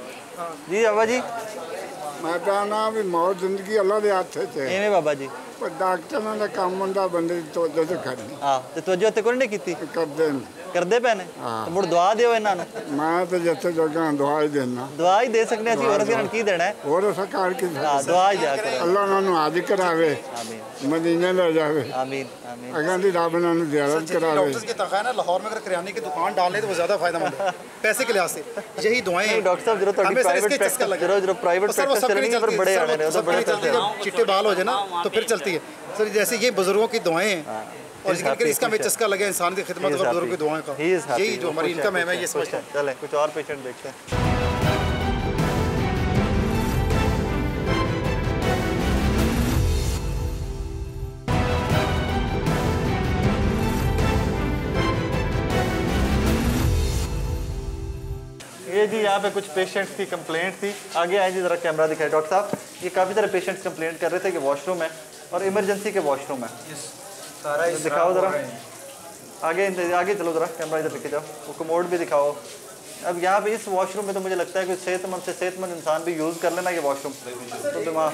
जी बाबा जी, मैं कहना भी मौत जिंदगी अल्लाह के हाथ च है, एवें बाबा जी पर डॉक्टरों का काम होंदा बंदे दी तवज्जो ते करनी हाँ ते तवज्जो ते कोई नहीं कीती करदे न। करदे पैने तो मुड़ दुआ दियो इन्हां नूं, मैं तो जिथे जोगा दुआ ही देना, दुआ ही दे सकने ਅਸੀਂ ਹੋਰ ਅਸੀਂ ਇਹਨਾਂ ਨੂੰ ਕੀ ਦੇਣਾ ਹੈ? और सरकार की हाँ दुआ ही जा करो। अल्लाह उन्होंने हाजिर करावे, आमीन मदीने ले जावे, आमीन आमीन। अगर दी रब उन्होंने ज़ियारत करावे। डॉक्टर्स की तनख्वाह ना लाहौर में अगर किराने की दुकान डाल ले तो वो ज़्यादा फायदेमंद है पैसे के लिहाज से। यही दुआएं हैं। डॉक्टर साहब जरूर हमें थोड़ी सर इसके प्राइवेट चस्का प्रैक्टिस लगा। जरूर जरूर प्राइवेट और सर वो प्रैक्टिस सबकी चलेंगे नहीं पर चलती, बड़े सर आने वो रहे तो सबकी बड़े नहीं चलती, पैसे जब चिट्टे बाल हो जाए ना तो फिर चलती है। सर जैसे ये बुजुर्गों की दुआएं हैं, और He's जिनके happy, इसका हमें खुश है। चस्का लगे इंसान की खिदमत He is और बुजुर्गों की happy. दुआएं का, He is happy, यही जो वो हमारी खुश है, इनकम है, मैं खुश ये है, समझता खुश हूँ। है। चलें कुछ और पेशेंट देखते हैं। ये जी यहाँ पे कुछ पेशेंट्स की कंप्लेंट थी, आगे आए जी ज़रा कैमरा दिखाए डॉक्टर साहब। ये काफ़ी सारे पेशेंट्स कंप्लेंट कर रहे थे कि वॉशरूम है और इमरजेंसी के वॉशरूम है, तो दिखाओ ज़रा आगे आगे चलो ज़रा कैमरा इधर लेके जाओ, वो कमोड भी दिखाओ। अब यहाँ पे इस वॉशरूम में तो मुझे लगता है कि सेहतमंद से सेहतमंद इंसान भी यूज़ कर लेना ये वॉशरूम, तो दिमाग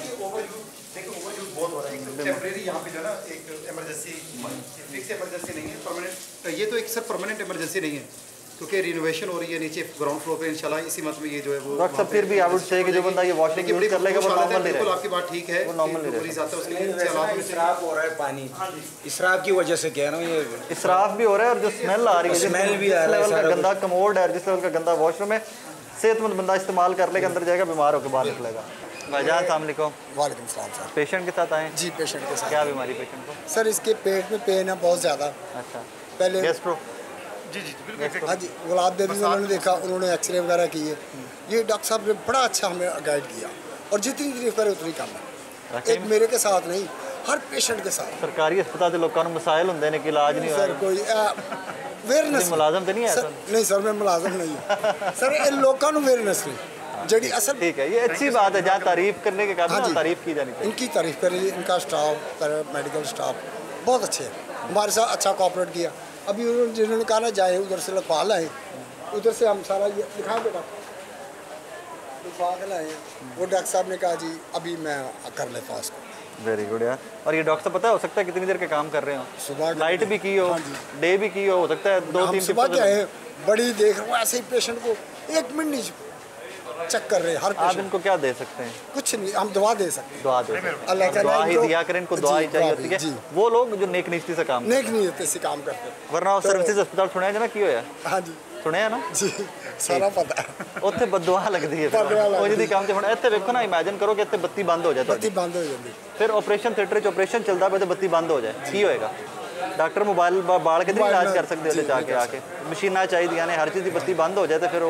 टेम्परेरी यहाँ पे जो है ना एक इमरजेंसी, फिक्स इमरजेंसी नहीं है, परमानेंट। ये तो एक सर परमानेंट इमरजेंसी नहीं है, क्योंकि रिनोवेशन हो रही है नीचे ग्राउंड फ्लोर पे इंशाल्लाह, इसी मत में ये जो है वो डॉक्टर साहब फिर भी आई वुड से कि जो बंदा ये वॉशरूम यूज़ कर लेगा वो नॉर्मल ही बिल्कुल रहेगा, आपकी बात ठीक है, वो नॉर्मल ही मरीज रहेगा। आता है उसके लिए इससे हालात में इसराफ हो रहा है पानी, इसराफ की वजह से कह रहा हूँ ये इसराफ भी हो रहा है और जो स्मेल आ रही है, जिस स्मेल भी जिस आ रहा है, लेवल का सारा गंदा कमोड है, जिस लेवल का गंदा वॉशरूम है, सेहतमंद बंदा इस्तेमाल कर लेगा, अंदर जाएगा बीमार होकर बाहर निकलेगा। भाईजान अस्सलाम वालेकुम। वालेकुम सलाम सर। पेशेंट के साथ आए? जी पेशेंट के साथ। क्या बीमारी पेशेंट को? सर इसके पेट में पेन है बहुत ज़्यादा। अच्छा, पहले गैस्ट्रो? जी जी बिल्कुल। हाँ जी गुलाब देवी में उन्होंने देखा, उन्होंने एक्सरे वगैरह किए, ये डॉक्टर साहब ने बड़ा अच्छा हमें गाइड किया, और जितनी तरीफ करे उतनी कम है। एक मेरे के साथ नहीं, हर पेशेंट के साथ। सरकारी अस्पताल से लोगों को मसाइल होंगे ने कि इलाज नहीं हो सर रहा। कोई अवेयरनेस मुलाजम तो नहीं है सर? नहीं सर मैं मुलाजम नहीं हूँ सर, इन लोगों को अवेयरनेस नहीं जड़ी असल। ठीक है, ये अच्छी बात है, जहाँ तारीफ करने के काबिल हाँ ना जी। तारीफ की जानी चाहिए। इनकी तारीफ करिए, इनका स्टाफ मेडिकल स्टाफ बहुत अच्छे हैं, हमारे साथ अच्छा कोऑपरेट किया। अभी उन्होंने जिन्होंने कहा ना जाए उधर से लिखवा लाए, उधर से हम सारा ये लिखा बेटा लिखवा के लाए, वो डॉक्टर साहब ने कहा जी अभी मैं कर लेता हूँ उसको। वेरी गुड यार। और ये डॉक्टर पता है हो सकता है कितनी देर के काम कर रहे हो, सुबह नाइट भी की हो, हाँ जी। डे भी की हो हो सकता है दो हम तीन सुबह शिफ्टों क्या से- है बड़ी देख रहा हूँ ऐसे ही पेशेंट को एक मिनट नहीं चेक कर रहे हर आप पेशेंट। इनको क्या दे सकते हैं? कुछ नहीं, हम दवा दे सकते हैं। दुआ दे सकते हैं। अल्लाह ताला दुआ ही इनको- दिया करें, इनको दुआ ही जी, चाहिए दुआ होती भी, है जी। वो लोग जो नेक निष्ठी से काम नेक नहीं होते से काम करते। वरना वो सर्विसेज अस्पताल सुने ना की होया हाँ जी सुने है ना जी सारा पता है। ਉੱਥੇ ਬਦਦੁਆ ਲੱਗਦੀ ਹੈ ਬਦਦੁਆ ਲੱਗਦੀ ਉਹ ਜਿਹਦੀ ਕੰਮ ਤੇ ਹੁਣ ਇੱਥੇ ਵੇਖੋ ਨਾ ਇਮੇਜਿਨ ਕਰੋ ਕਿ ਇੱਥੇ ਬੱਤੀ ਬੰਦ ਹੋ ਜਾਏ ਬੱਤੀ ਤੁਹਾਡੀ, ਬੰਦ ਹੋ ਜਾਂਦੀ। ਫਿਰ ਆਪਰੇਸ਼ਨ ਥੀਏਟਰ 'ਚ ਆਪਰੇਸ਼ਨ ਚੱਲਦਾ ਪਿਆ ਤੇ ਬੱਤੀ ਬੰਦ ਹੋ ਜਾਏ ਕੀ ਹੋਏਗਾ? ਡਾਕਟਰ ਮੋਬਾਈਲ ਬਾਲ ਕੇ ਨਹੀਂ ਇਲਾਜ ਕਰ ਸਕਦੇ ਉਹਦੇ ਜਾ ਕੇ ਆ ਕੇ, ਮਸ਼ੀਨਾਂ ਚਾਹੀਦੀਆਂ ਨੇ, ਹਰ ਚੀਜ਼ ਦੀ ਬੱਤੀ ਬੰਦ ਹੋ ਜਾਏ ਤੇ ਫਿਰ ਉਹ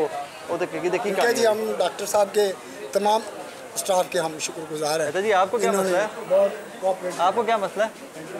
वो तो क्योंकि देखिए ठीक है जी, हम डॉक्टर साहब के तमाम स्टाफ के हम शुक्रगुजार हैं। अच्छा जी, आपको क्या मसला है? बहुत कोऑपरेट। आपको क्या मसला है?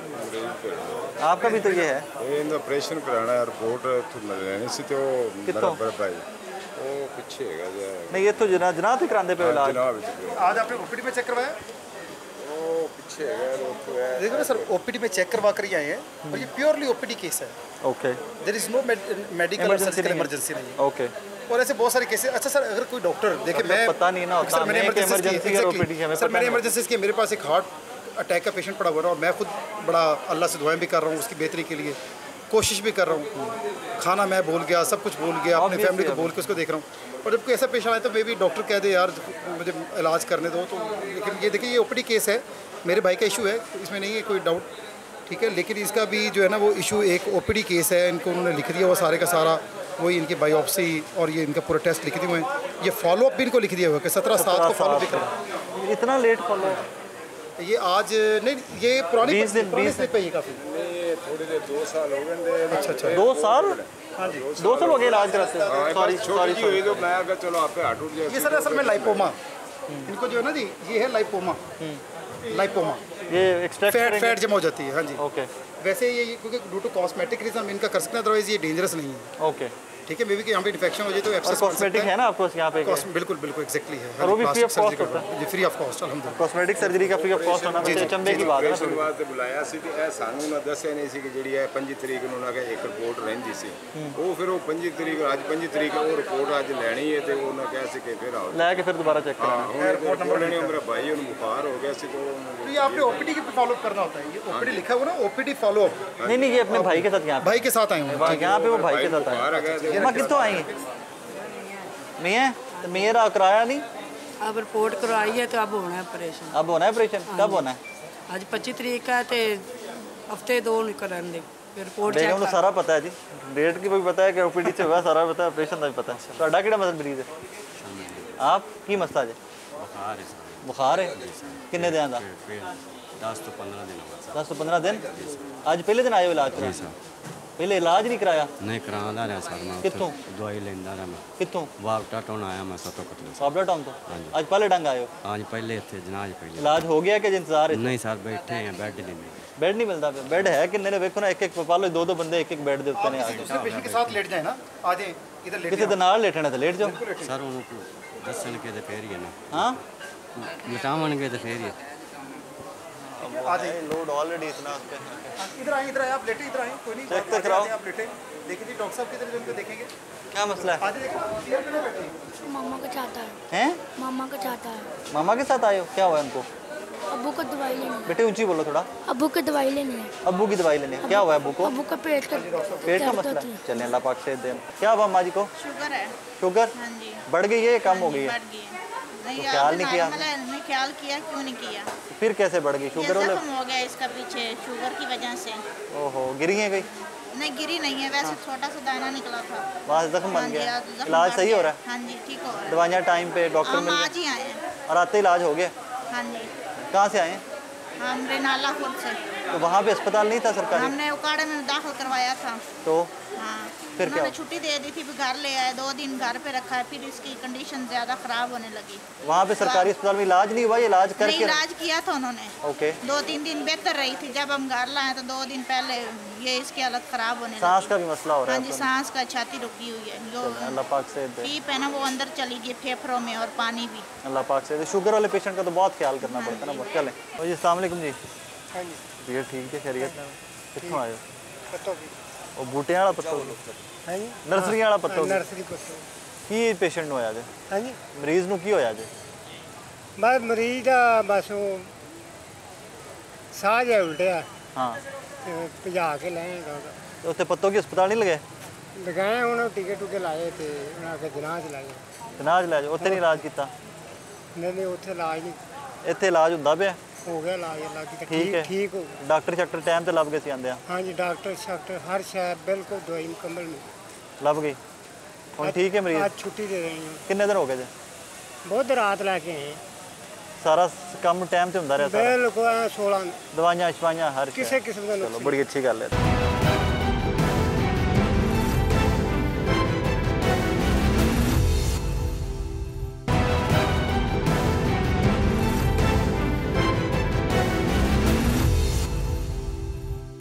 आपका भी तो ये है। ਇਹ ਆਪਰੇਸ਼ਨ ਕਰਾਣਾ ਹੈ, ਰਿਪੋਰਟ ਤੋਂ ਲੈਣੀ ਸੀ ਤੇ ਉਹ ਕਿੱਥੋਂ? ਮੇਰਾ ਭਾਈ ਉਹ ਪਿੱਛੇ ਹੈਗਾ ਜਿਹਾ नहीं ये तो जना जना तो कराते पे इलाज। ਜਨਾਬ ਵਿੱਚ आज आपने ओपीडी में चेक करवाया? ਉਹ ਪਿੱਛੇ ਹੈਗਾ ਉੱਥੇ ਹੈ देखो ना सर, ओपीडी में चेक करवा कर ही आए हैं और ये प्योरली ओपीडी केस है। Okay there is no medical Emergency surgical नहीं है। इमरजेंसी नहीं है। ओके। और ऐसे बहुत सारे केसेस। अच्छा सर, अगर कोई डॉक्टर देखे, मतलब मैं पता नहीं ना होता, सर, मैंने हमें कि emergencies की- emergency और O P D हमें सर पता मैंने नहीं। इमरजेंसीज की, मेरे पास एक हार्ट अटैक का पेशेंट पड़ा हुआ है और मैं खुद बड़ा अल्लाह से दुआएं भी कर रहा हूँ उसकी बेहतरी के लिए, कोशिश भी कर रहा हूँ। खाना मैं भूल गया, सब कुछ भूल गया, अपने Obviously, फैमिली को बोल के उसको देख रहा हूँ। और जब कोई ऐसा पेशेंट आए तो मे भी डॉक्टर कह दे यार मुझे इलाज करने दो, तो लेकिन ये देखिए ये ओपीडी केस है, मेरे भाई का इशू है, इसमें नहीं है कोई डाउट, ठीक है। लेकिन इसका भी जो है ना वो इशू एक ओपीडी केस है, इनको उन्होंने लिख दिया वो सारे का सारा, वही इनकी बायोप्सी और ये इनका पूरा टेस्ट लिख दिए हुए हैं। ये फॉलोअप भी इनको लिख दिया हुआ है कि सत्रह सात को फॉलो भी करें। इतना लेट फॉलो? ये आज नहीं, ये पुरानी बीस दिन पुरानी बीस स्लिप है ये काफ़ी। ਥੋੜੇ ਦੇ ਦੋ ਸਾਲ ਹੋ ਗਏ ਨੇ। अच्छा अच्छा। दो साल? हाँ जी, दो साल हो गए इलाज कराते? सॉरी छोटी जी हुई तो मैं अगर चलो आप पे हाथ उठ जाए। ये सर असल में लाइपोमा, इनको जो है ना जी ये है लाइपोमा, लाइपोमा ये एक्सट्रैक्ट फैट फैट जमा हो जाती है। हाँ जी। ओके वैसे ये ये क्योंकि ड्यू टू कॉस्मेटिक रीजन हम इनका कर सकते हैं, अदरवाइज ये डेंजरस नहीं है। ओके ठीक है, मे बी कि यहाँ पे इन्फेक्शन हो जाए तो और एब्सेस बढ़ सकता कॉस्मेटिक है ना आपको यहाँ पे? कॉस्ट बिल्कुल बिल्कुल एग्जैक्टली है। और वो भी हाँ, free of plastic cost surgery होता है? जी, फ्री ऑफ कॉस्ट अल्हम्दुलिल्लाह। कॉस्मेटिक सर्जरी का फ्री ऑफ कॉस्ट होना चाहिए, चंबे की बात है ना। ਆਪਰੇਸ਼ਨ ਵਾਸਤੇ ਬੁਲਾਇਆ ਸੀ ਤੇ ਇਹ ਸਾਨੂੰ ਨਾ ਦੱਸਿਆ ਨਹੀਂ ਸੀ ਕਿ ਜਿਹੜੀ ਹੈ ਪੰਜੀ ਤਰੀਕ ਨੂੰ ਉਹਨਾਂ ਕੇ ਇੱਕ ਰਿਪੋਰਟ ਰਹਿੰਦੀ ਸੀ। ਉਹ ਫਿਰ ਉਹ ਪੰਜੀ ਤਰੀਕ ਅੱਜ ਪੰਜੀ ਤਰੀਕ ਉਹ ਰਿਪੋਰਟ ਅੱਜ ਲੈਣੀ ਹੈ ਤੇ ਉਹਨਾਂ ਕਿਹਾ ਸੀ ਕਿ ਫਿਰ ਆਓ ਲੈ ਕੇ ਫਿਰ ਦੁਬਾਰਾ ਚੈੱਕ ਹਾਂ ਕਰਾਂਗੇ। ਹੁਣ ਰਿਪੋਰਟ ਨੰਬਰ ਲੈਣੀ ਮੇਰਾ ਭਾਈ ਉਹਨੂੰ ਬੁਖਾਰ ਹੋ ਗਿਆ ਸੀ तो तो ये आपने ओपीडी की फॉलो अप करना होता है, ये ओपीडी लिखा हुआ ना ओपीडी फॉलो अप। नहीं नहीं, ये अपने भाई के साथ यहाँ पे भाई के साथ आए हुए हैं। यहाँ पे वो भाई के साथ बुखार आए। आ गया तो माँ कितों आई मियाँ? तो मेरा कराया नहीं? अब रिपोर्ट करवाई है तो अब होना है ऑपरेशन। अब होना है ऑपरेशन? कब होना है? आज पच्चीस तरीक का तो हफ्ते दो करन दे रिपोर्ट बेगम चेक को सारा पता है जी, डेट की भी पता है कि ओपीडी से हुआ, सारा पता है, ऑपरेशन का भी पता है। ਤੁਹਾਡਾ ਕਿਹੜਾ ਮਸਲਾ ਮਰੀਜ਼ ਹੈ? आप ਕੀ ਮਸਲਾ ਜੀ? बुखार है सर। बुखार है? किन्ने दिनों का? दस तो पंद्रह दिन हो गए। दस तो पंद्रह दिन? आज पहले दिन आए हो इलाज कराने? पहले इलाज नहीं कराया? नहीं करांदा रहा सर मैं। कित्थों? दवाई लेंदा रहा मैं। कित्थों? वापटा टाउन आया मैं सतो कतले से। साबला टाउन तो? आज पहले डंग आए हो? आज पहले थे जनाज पहले। इलाज हो गया कि इंतजार है? नहीं सर बैठे हैं बेड नहीं मिले। बेड नहीं मिलता? बेड है किन्ने ने? देखो ना एक एक पालो दो दो बंदे एक एक बेड दे उत्ते ने आ दूसरे पेशेंट के साथ लेट जाए ना, आ जाए इधर लेट किसी दे नाल लेटने ते लेट जाओ। सर उनको दसन के तो फेर ही है ना। हां मिटावन के तो फेर ही है। आ जाए। लोड ऑलरेडी इतना उस पे। इधर आए, इधर आए, आप लेटे, इधर आए, कोई नहीं चेक तो कराओ। आप लेटे देखिए जी, डॉक्टर साहब किधर इनको देखेंगे। क्या मसला है? आज देखो चेयर पे ना बैठे। मामा का चाहता है। हैं? मामा का चाहता है। मामा के साथ आए हो? क्या हुआ उनको? अब्बू को दवाई लेनी है। बेटे ऊंची बोलो थोड़ा। अब्बू को दवाई लेनी है। अब्बू की दवाई लेनी है? क्या हुआ है अब्बू को? अब्बू का पेट का पेट का दर्द मसला होती है? है। चलें अल्लाह पाक से दे। क्या हुआ अम्मा जी को? शुगर है। शुगर? हाँ जी। बढ़ गई है, कम हो गई है? बढ़ गई है। नहीं, तो ख्याल नहीं किया? नॉर्मल है, नहीं ख्याल किया, क्यों नहीं किया? फिर कैसे बढ़ गई? ये शुगर वाले? जख्म हो गया इसका पीछे शुगर की वजह से। ओहो, गिरी है गई? नहीं गिरी नहीं है, वैसे छोटा सा दाना निकला था। वहाँ जख्म हाँ बन जी, गया? आज जख्म इलाज बढ़ सही गया। हो रहा है? हाँ जी, ठीक हो रहा है। दवाइयाँ टाइम पे डॉक्टर हम मिल आज गए? ही आए हैं। और आते इलाज हो गया? हाँ जी। कहाँ से आए हैं? हम रेनाला खुद से। तो वहाँ पे अस्पताल नहीं था सरकारी? हमने उकाड़े में दाखिल करवाया था। तो हाँ, फिर क्या उन्होंने हुआ? छुट्टी दे दी थी, फिर घर ले आए, दो दिन घर पे रखा है, फिर इसकी कंडीशन ज़्यादा ख़राब होने लगी। वहाँ पे सरकारी अस्पताल में इलाज नहीं हुआ? ये इलाज नहीं, करके? इलाज किया था उन्होंने। ओके। दो तीन दिन बेहतर रही थी, जब हम घर लाए तो दो दिन पहले ये इसकी हालत ख़राब होने सांस लगी। का भी मसला हो रहा हाँ है? जी, सांस का, छाती रुकी हुई है, जो अल्लाह पाक से दे। पीप है ना वो अंदर चली गई फेफड़ों में, और पानी भी। अल्लाह पाक से दे। शुगर वाले पेशेंट का तो बहुत ख्याल करना पड़ता है ना। चलें जी, अस्सलाम वालेकुम जी। हाँ जी। भैया ठीक है, खैरियत में? कितों आए हो? पत्तों की। ਉਹ ਬੂਟਿਆਂ ਵਾਲਾ ਪੱਤੋ? हाँ जी। ਨਰਸਰੀ ਵਾਲਾ ਪੱਤੋ? नर्सरी पत्तों। ਕੀ ਪੇਸ਼ੈਂਟ ਨੂੰ ਹੋਇਆ ਜੇ? हाँ जी। ਮਰੀਜ਼ ਨੂੰ ਕੀ ਹੋਇਆ ਜੇ? बस मरीज का बस वो साह जा उल्टिया। हाँ। भजा के लाएगा। ਤੇ ਉੱਥੇ ਪੱਤੋ ਕੀ ਹਸਪਤਾਲ ਨਹੀਂ ਲਗੇ? लगाए उन्होंने टीके टूके लाए थे, उन्होंने के जनाज लाए। ਇਲਾਜ ਲੈ ਜਾਓ, ਉੱਥੇ ਨਹੀਂ ਇਲਾਜ ਕੀਤਾ? नहीं नहीं उत्थे इलाज नहीं ਇੱਥੇ ਇਲਾਜ ਹੁੰਦਾ ਪਿਆ? हो गया, इलाज अल्लाह की तो ठीक है। ठीक हो गया। ਡਾਕਟਰ ਸ਼ਾਕਟਰ ਟਾਈਮ ਤੇ ਲੱਭ ਗਏ ਸੀ ਆਂਦੇ ਆ? हाँ जी, डॉक्टर शाक्टर हर शायद बिल्कुल दवाई मुकम्मल नहीं। ਲੱਭ ਗਈ? ਹੁਣ ਠੀਕ ਹੈ ਮਰੀਜ਼? आज छुट्टी दे रही हूँ। ਕਿੰਨੇ ਦਿਨ ਹੋ ਗਏ ਜੇ? बहुत रात लेके आए हैं। ਸਾਰਾ ਕੰਮ ਟਾਈਮ ਤੇ ਹੁੰਦਾ ਰਿਹਾ ਸਾਰਾ? बिल्कुल ऐं सोलह ਦਵਾਈਆਂ ਸ਼ਵਾਈਆਂ ਹਰ किसी ਸ਼ੈ? किस्म का ਚਲੋ नुकसान ਬੜੀ ਅੱਛੀ ਗੱਲ ਹੈ।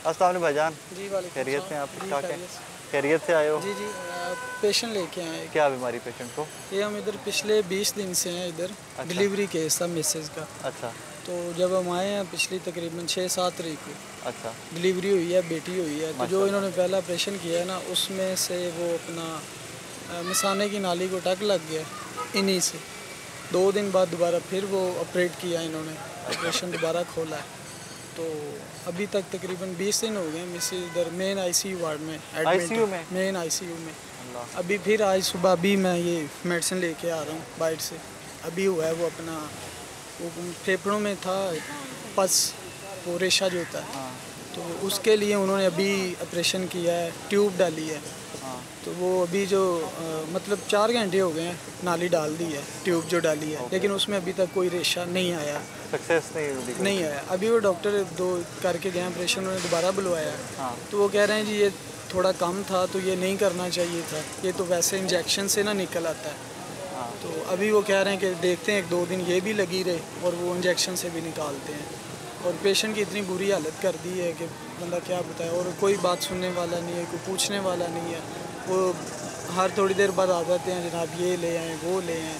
अस्सलाम वालेकुम भाईजान। जी वालेकुम खैरियत से आप जी, ठीक ठाक हैं? खैरियत से। खैरियत से आए हो? जी जी पेशेंट लेके आए हैं। क्या बीमारी पेशेंट को? ये हम इधर पिछले बीस दिन से हैं इधर। अच्छा। डिलीवरी केस था मिसेज का। अच्छा। तो जब हम आए हैं पिछली तकरीबन छः सात तारीख को अच्छा डिलीवरी हुई है, बेटी हुई है। तो जो इन्होंने पहला ऑपरेशन किया है ना, उसमें से वो अपना अ, मिसाने की नाली को टक लग गया इन्हीं से। दो दिन बाद दोबारा फिर वो ऑपरेट किया इन्होंने, ऑपरेशन दोबारा खोला है। तो अभी तक तकरीबन बीस दिन हो गए हैं मिसेज इधर मेन आईसीयू वार्ड में एडमिट। आईसीयू में? मेन आईसीयू में। अभी फिर आज सुबह अभी मैं ये मेडिसिन लेके आ रहा हूँ बाइट से। अभी हुआ है वो अपना वो फेफड़ों में था पस, वो रेशा जो होता है, तो उसके लिए उन्होंने अभी ऑपरेशन किया है, ट्यूब डाली है। तो वो अभी जो आ, मतलब चार घंटे हो गए हैं, नाली डाल दी है, ट्यूब जो डाली है, लेकिन उसमें अभी तक कोई रेशा नहीं आया, सक्सेस नहीं नहीं आया। अभी वो डॉक्टर दो करके गए ऑपरेशन, उन्होंने दोबारा बुलवाया है। तो वो कह रहे हैं जी ये थोड़ा कम था तो ये नहीं करना चाहिए था, ये तो वैसे इंजेक्शन से ना निकल आता है। तो अभी वो कह रहे हैं कि देखते हैं एक दो दिन ये भी लगी रहे और वो इंजेक्शन से भी निकालते हैं। और पेशेंट की इतनी बुरी हालत कर दी है कि बंदा क्या बताए, और कोई बात सुनने वाला नहीं है, कोई पूछने वाला नहीं है। वो हर थोड़ी देर बाद आ जाते हैं, जनाब ये ले आएँ वो ले आएँ।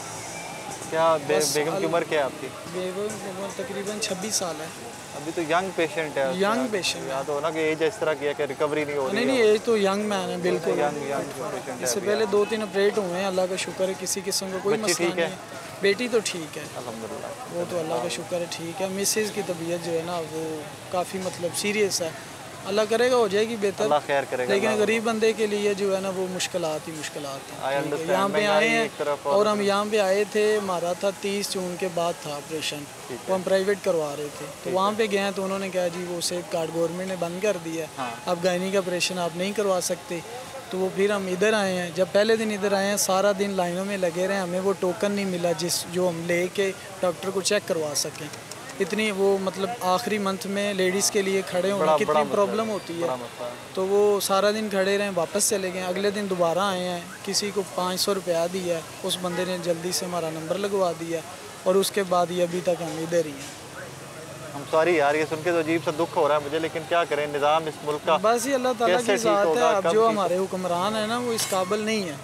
क्या बे, बेगम की उम्र क्या है आपकी? बेगम की उम्र तकरीबन छब्बीस साल है। अभी तो यंग पेशेंट है। यंग पेशेंट या तो ना कि एज इस तरह की है कि रिकवरी नहीं हो रही नहीं है। नहीं एज तो यंग मैन है बिल्कुल। यंग यंग पेशेंट है। इससे पहले दो तीन ऑपरेट हुए हैं, अल्लाह का शुक्र है, किसी किस्म का कोई बच्ची मसला ठीक नहीं है? है। बेटी तो ठीक है अल्हम्दुलिल्लाह, वो तो अल्लाह का शुक्र है ठीक है। मिसेज की तबीयत जो है ना वो काफ़ी मतलब सीरियस है। अल्लाह करेगा हो जाएगी बेहतर, अल्लाह खैर करेगा। लेकिन गरीब बंदे के लिए जो है ना वो मुश्किलात ही मुश्किलात I हैं। understand, यहाँ पे आए महंगाई हैं एक तरफ और और हम यहाँ पे आए थे, हमारा था तीस जून के बाद था ऑपरेशन, वो हम प्राइवेट करवा रहे थे। तो वहाँ पे गए तो उन्होंने कहा जी वो सेफ कार्ड गवर्नमेंट ने बंद कर दिया, अब गायनी का ऑपरेशन आप नहीं करवा सकते। तो वो फिर हम इधर आए हैं। जब पहले दिन इधर आए हैं, सारा दिन लाइनों में लगे रहे, हमें वो टोकन नहीं मिला जिस जो हम ले के डॉक्टर को चेक करवा सकें। इतनी वो मतलब आखिरी मंथ में लेडीज़ के लिए खड़े होना कितनी प्रॉब्लम होती है। तो वो सारा दिन खड़े रहे, वापस चले गए। अगले दिन दोबारा आए हैं, किसी को पाँच सौ रुपया दिया, उस बंदे ने जल्दी से हमारा नंबर लगवा दिया, और उसके बाद ये अभी तक हम इधर ही हैं। हम सॉरी यार, ये सुन के तो अजीब सा दुख हो रहा है मुझे, लेकिन क्या करें, निज़ाम इस मुल्क का बस ये अल्लाह ताला की ज़ात है। अब जो हमारे हुक्मरान है ना वो इस काबिल नहीं है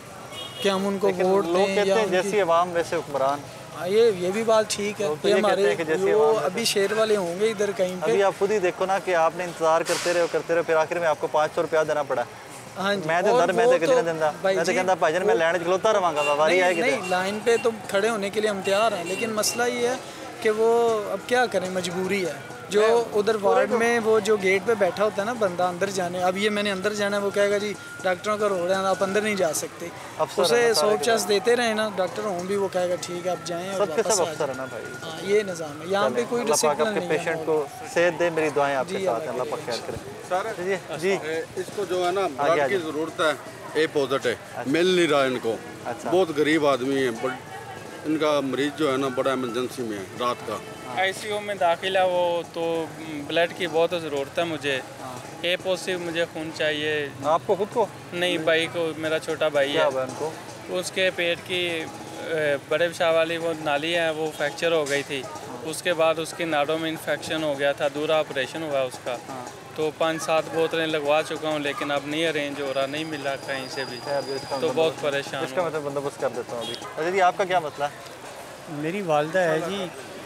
कि हम उनको वोट लोग कहते हैं जैसी अवाम वैसे हुक्मरान। ये ये भी बात ठीक है। तो ये ये हमारे कहते हैं कि जैसे वो आवाम अभी शेर वाले होंगे इधर कहीं पे। अभी आप खुद ही देखो ना कि आपने इंतजार करते रहे करते रहे फिर आखिर में आपको पाँच सौ रुपया देना पड़ा। हाँ जी, मैं तो और दर मैं वो तो कितने तो देंदा भाई मैं तो जी, कहता भाईजान मैं वो- लैंड खलोता रवांगा, वारी नहीं, आएगी नहीं लाइन पे तो खड़े होने के लिए हम तैयार हैं, लेकिन मसला ये है कि वो अब क्या करें, मजबूरी है। जो उधर वार्ड में वो जो गेट पे बैठा होता है ना बंदा अंदर जाने, अब ये मैंने अंदर जाना है, वो कहेगा जी डॉक्टरों का रोड है आप अंदर नहीं जा सकते। अफसर उसे है ना सौ सारे चांस देते रहे ना डॉक्टर हों भी, वो कहेगा ठीक है आप जाएँ और सबके वापस सब आ अफसर है जाएं। ना भाई। हाँ ये निज़ाम है, यहाँ पे कोई अल्लाह पाक डिसिप्लिन आपके नहीं है। पेशेंट को सेहत दे, मेरी दुआएं आपके जी, साथ अल्लाह हैं, अल्लाह पाक खैर करे। सर जी जी इसको जो है ना आगे, ब्लड आगे। की ज़रूरत है, ए पॉजिटिव है, मिल नहीं रहा इनको। बहुत गरीब आदमी है, बट इनका मरीज जो है ना बड़ा इमरजेंसी में है रात का। आईसीयू में दाखिल है वो, तो ब्लड की बहुत ज़रूरत है मुझे। ए पॉजिटिव मुझे खून चाहिए। आपको खुद को? नहीं, भाई को, मेरा छोटा भाई क्या है। हुआ उनको? उसके पेट की अ, बड़े पेशाब वाली वो नाली है वो फ्रैक्चर हो गई थी। उसके बाद उसकी नाड़ों में इन्फेक्शन हो गया था, दूरा ऑपरेशन हुआ उसका। तो पाँच सात बोतलें लगवा चुका हूँ, लेकिन अब नहीं अरेंज हो रहा, नहीं मिला कहीं से भी, तो बहुत परेशान इसका हूँ। मतलब बंदोबस्त कर देता हूँ अभी। अच्छा जी आपका क्या मसला है? मेरी वालदा है जी,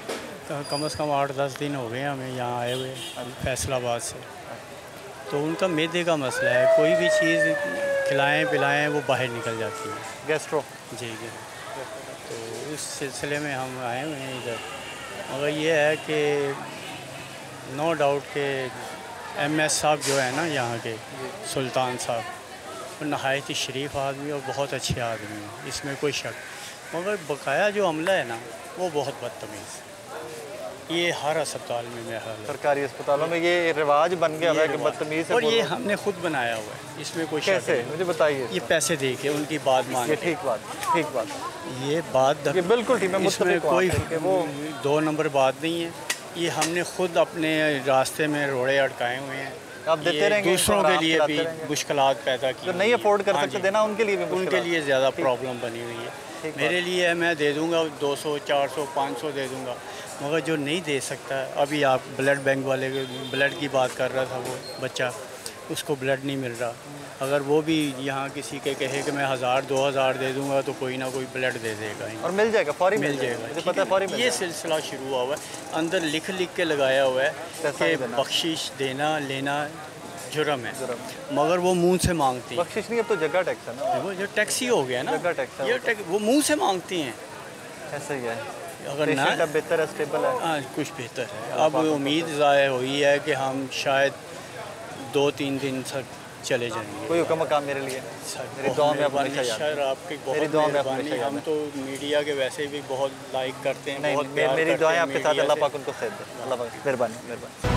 कम से कम आठ दस दिन हो गए हमें यहाँ आए हुए फैसलाबाद से। तो उनका मैदे का मसला है, कोई भी चीज़ खिलाएं पिलाएं वो बाहर निकल जाती है। गैस्ट्रो? जी जी। तो उस सिलसिले में हम आए हुए हैं इधर। मगर ये है कि नो डाउट के एम एस साहब जो है ना यहाँ के सुल्तान साहब, वो नहायत ही शरीफ आदमी और बहुत अच्छे आदमी हैं, इसमें कोई शक। मगर बकाया जो अमला है ना वो बहुत बदतमीज़। ये हर अस्पताल में मेरा हाल है। सरकारी अस्पतालों में ये रिवाज बन गया है कि बदतमीज़ और ये हमने खुद बनाया हुआ है, इसमें कोई शक कैसे? नहीं। मुझे बताइए। ये पैसे दे के उनकी बात मान ये ठीक बात ठीक बात ये बात ये बिल्कुल ठीक, मैं इसमें मुत्तफ़िक़ हूँ कोई आपसे कि वो दो नंबर बात नहीं है। ये हमने खुद अपने रास्ते में रोड़े अटकाए हुए हैं। आप देते ये रहेंगे, दूसरों इनको के आराम लिए भी खिलाते रहेंगे। मुश्किलात पैदा की जो नहीं अफोर्ड कर हाँ सकते जी। देना उनके लिए भी उनके मुश्किल लिए ज़्यादा प्रॉब्लम बनी हुई है। मेरे लिए मैं दे दूंगा दो सौ चार सौ पाँच सौ दे दूंगा, मगर जो नहीं दे सकता, अभी आप ब्लड बैंक वाले ब्लड की बात कर रहा था वो बच्चा, उसको ब्लड नहीं मिल रहा, अगर वो भी यहाँ किसी के कहे कि मैं हज़ार दो हज़ार दे दूंगा तो कोई ना कोई ब्लड दे देगा और मिल जाएगा, फौरी मिल जाएगा, मुझे पता है फौरी मिल। ये सिलसिला शुरू हुआ हुआ है, अंदर लिख लिख के लगाया हुआ है कि बख्शिश देना लेना जुर्म है, मगर वो मुंह से मांगती हैं। बख्शिश नहीं, अब तो जगह टैक्स है ना, वो जो टैक्स ही हो गया ना, जगह टैक्स है, ये टैक्स वो मुंह से मांगती हैं। ऐसा ही है, अगर ना अब बेहतर है, स्टेबल है, हाँ कुछ बेहतर है। अब उम्मीद ज़ाहिर हुई है कि हम शायद दो तीन दिन तक चले जाएंगे। कोई हुक्म काम मेरे लिए, मेरी दुआ में आप हमेशा याद, सर आपकी बहुत मेरी दुआ में आप मेहरबानी। हम तो मीडिया के वैसे भी बहुत लाइक करते हैं, नहीं, बहुत मेरी प्यार दुआएं करते हैं आपके साथ, मीडिया अल्लाह से। पाक उनको खैर दे, अल्लाह पाक मेहरबानी मेहरबानी।